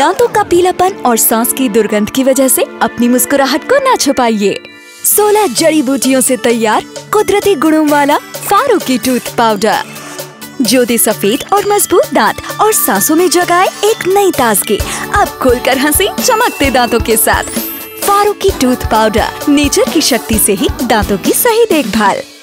दांतों का पीलापन और सांस की दुर्गंध की वजह से अपनी मुस्कुराहट को ना छुपाइए। 16 जड़ी बूटियों से तैयार कुदरती गुणों वाला फारूकी टूथ पाउडर, जो दे सफेद और मजबूत दांत और सांसों में जगाए एक नई ताजगी। अब खुलकर हंसी चमकते दांतों के साथ। फारूकी टूथ पाउडर, नेचर की शक्ति से ही दांतों की सही देखभाल।